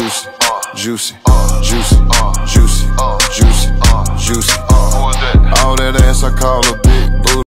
juicy, juicy, juicy, juicy, juicy, juicy. All that ass I call a big booty.